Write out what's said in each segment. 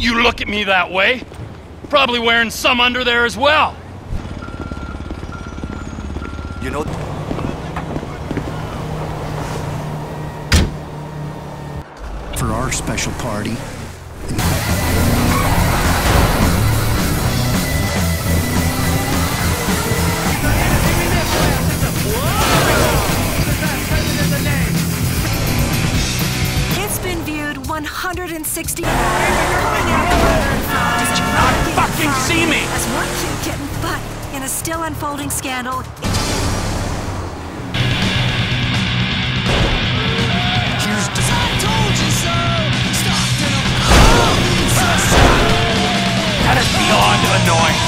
you look at me that way. Probably wearing some under there as well. You know... For our special party. It's been viewed 160. Did you not fucking see me? As one cute kitten, but in a still unfolding scandal. Here's the... I told you so! That is beyond annoying.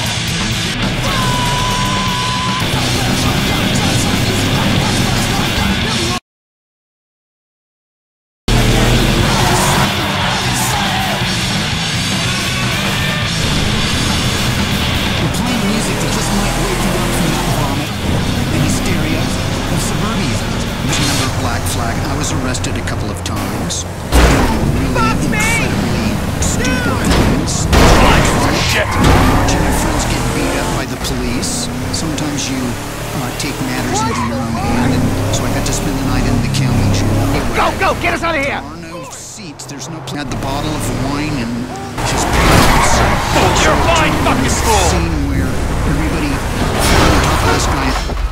I was arrested a couple of times. Really incredibly stupid things. Shit! Watching your friends get beat up by the police. Sometimes you take matters into your own hand, and so I got to spend the night in the county jail. Go! Get us out of here! There are no seats. There's no place. Had the bottle of wine and just... You're fine, fucking fool! Scene where everybody, the top of this guy...